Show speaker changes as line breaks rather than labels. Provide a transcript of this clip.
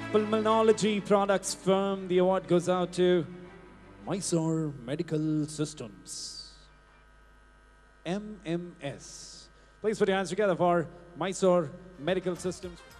Pulmonology products firm. The award goes out to Mysore Medical Systems. MMS. Please put your hands together for Mysore Medical Systems.